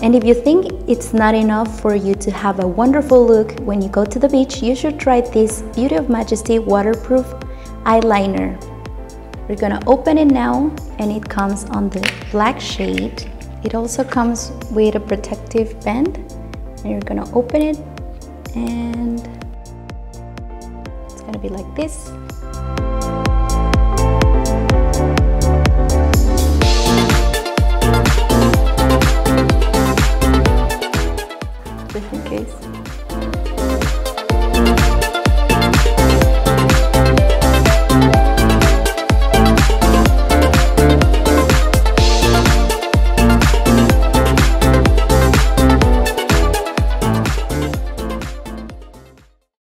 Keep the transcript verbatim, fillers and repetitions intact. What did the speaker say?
And if you think it's not enough for you to have a wonderful look when you go to the beach, you should try this Beauty of Majesty Waterproof Eyeliner. We're gonna open it now, and it comes on the black shade. It also comes with a protective band, and you're gonna open it, and it's gonna be like this. Just in case.